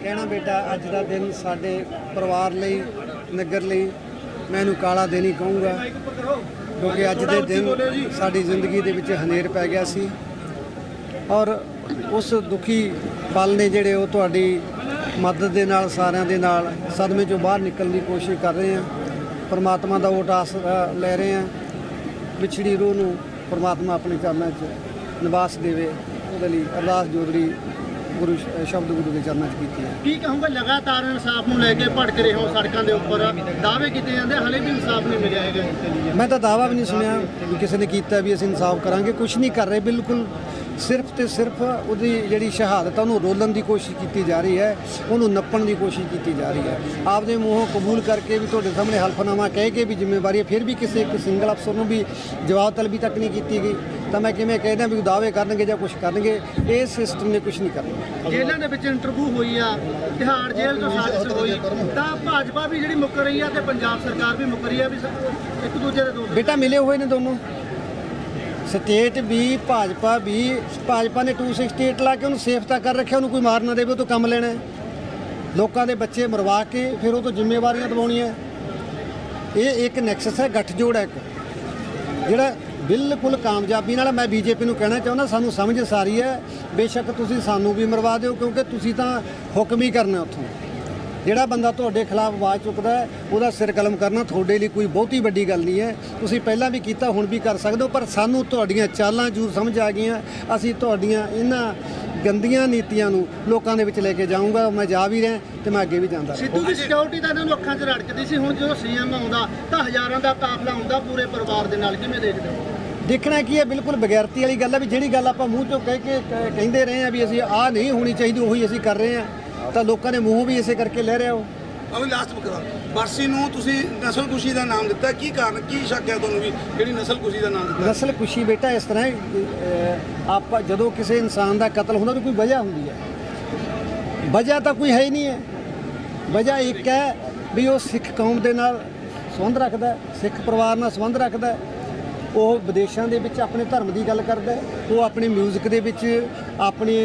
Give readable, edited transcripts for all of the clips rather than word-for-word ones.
कहना बेटा अज का दिन साडे परिवार लई नगर लई मैं इहनूं काला दिन ही कहूँगा, क्योंकि अज के दिन साडी जिंदगी दे विच हनेर पै गया सी और उस दुखी पल ने जिहड़े वो तुहाडी मदद दे नाल सारिਆਂ दे नाल सदमे चों बाहर निकलण दी कोशिश कर रहे हैं। परमात्मा दा वोट आसरा लै रहे हैं। विछड़ी रूह नूं परमात्मा अपने चरणों च निवास देवे, उहदे लई अरदास जोदड़ी गुरु शब्द गुरु के चरणों च कीती है। की कहूँगा लगातार इंसाफ नूं लैके भड़क रहे हो, सड़कों के उपर दावे किए जाते, हले भी इंसाफ नहीं मिलिया है। मैं तो दावा भी नहीं सुनिया भी किसी ने किया भी असीं इंसाफ करांगे, कुछ नहीं कर रहे। बिल्कुल सिर्फ तो सिर्फ उहदी जिहड़ी शहादत है उन्होंने रोलन की कोशिश की जा रही है, उन्होंने नप्पण की कोशिश की जा रही है। आपदे मूँहों कबूल करके भी तुहाडे सामने हल्फनामा कह के भी जिम्मेवारी है, फिर भी किसी एक सिंगल अफसर को भी जवाब तलबी तक नहीं की गई, तो मैं किवें कहदा भी दावे करनगे जां कुछ करनगे, इस सिस्टम ने कुछ नहीं करना। जेलों के विच इंटरव्यू हुई आ, तिहाड़ जेल तो साजिश हुई, तो भाजपा भी जिहड़ी मुकर रही है तो पंजाब सरकार भी मुकर रही है, भी एक दूजे के दोस्त बेटा मिले हुए ने दोनों स्टेट भी भाजपा ने 268 ला के उन्होंने सेफता कर रखा, उन्होंने कोई मार ना देवे तो कम लेना है, लोगों के बच्चे मरवा के फिर वो तो जिम्मेवारियां दवाउणियां। ये एक नैक्सस है, गठजोड़ है जिहड़ा बिल्कुल कामयाबी नाल। मैं बीजेपी नूं कहना चाहुंदा सानूं समझ सारी है, बेशक तुसीं सानूं भी मरवा दिओ, क्योंकि तुसीं तां हुक्म ही करना उत्थों। जिहड़ा बंदा तुहाडे खिलाफ आवाज़ चुकदा है उहदा सिर कलम करना तुहाडे लई कोई बहुती वड्डी गल नहीं है। तुसीं पहलां भी कीता, हुण भी कर सकदे हो, पर सानूं तुहाडीआं चालां जरूर समझ आ गईआं। असीं तुहाडीआं इन्हां गंदियां नीतियां नूं लोकां दे विच ले के जाऊँगा, मैं जा भी रहा ते मैं अगे भी जांदा। सिद्धू की सिक्योरिटी तां इन्हां नूं अखां 'च रड़कदी सी, हुण जदों सीएम आउंदा तां हज़ारां दा काफला हुंदा पूरे परिवार दे नाल, किवें देखदे हो? देखना की है, बिल्कुल बगैरती वाली गल है भी जिहड़ी गल आपां मूँह चों कह के कहिंदे रहे हैं भी असीं आ नहीं होनी चाहिए, उही असीं कर रहे हैं, तो लोगों ने मूँह भी इसे करके ले रहे हो। अभी लास्ट बरसी नूं तुसीं नस्ल कुशी का नाम दिता, की कारण की शक है तुहानूं भी जिहड़ी नस्ल कुशी का नाम दिता? नस्ल कुशी बेटा इस तरह आप जदों किसी इंसान का कतल होंदा कोई वजह होंदी है, वजह तो कोई है ही नहीं है। वजह एक है भी वो सिख कौम के नाल संबंध रखता है, सिख परिवार नाल संबंध रखता है, वो विदेशों के विच अपने धर्म की गल करता है, वो अपने म्यूजिक के विच अपनी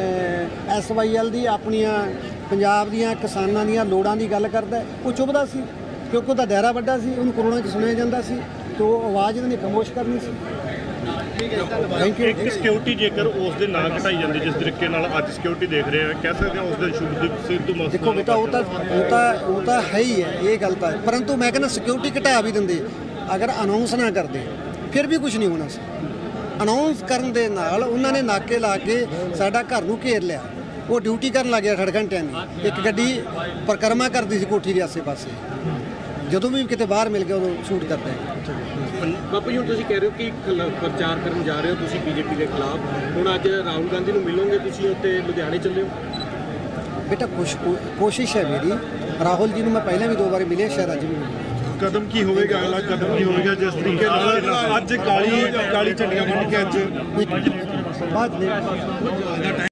SYL की अपनियां पंजाब दीआं किसानां दीआं लोड़ां की गल करता है। वो चुभदा सी क्योंकि उसका दायरा वड्डा सी, उन्होंने कोरोना च सुनिया जाता सी, तो आवाज़ इन्होंने खामोश करनी सी। Thank you. एक सिक्योरिटी जेकर उस दिन ना घटाई जाती जिस तरीके नाल अज सिक्योरिटी देख रहे हैं, कह सकते हैं उस दिन शुभदीप सिद्धू मस्त। देखो बेटा वो तो है ही है, ये गल तो है, परंतु मैं कहना सिक्योरिटी घटा भी देंदे, अगर अनाउंस ना करते फिर भी कुछ नहीं होना सी। अनाउंस करन दे नाल उन्होंने नाके ला के साडा घर नूं घेर लिया, वो ड्यूटी करन लग गया 8 घंटिਆਂ ਦੀ। एक गड्डी परिक्रमा करती सी कोठी के आसे पासे, ਜਦੋਂ भी किते बाहर मिल गया उदों शूट करते हैं। बापू जी हुण तुसीं कह रहे हो कि प्रचार करन जा रहे हो तुसीं बीजेपी के खिलाफ, हुण अज राहुल गांधी नूं मिलोगे, तुसीं उत्ते लुधियाणे चले हो? बेटा कोशिश है मेरी, राहुल जी नूं मैं पहले भी 2 बार मिले, शायद अज भी मिले। कदम की होगा, अगला कदम की होगा जिस तरीके अज काली झंडियां बन के अज बाद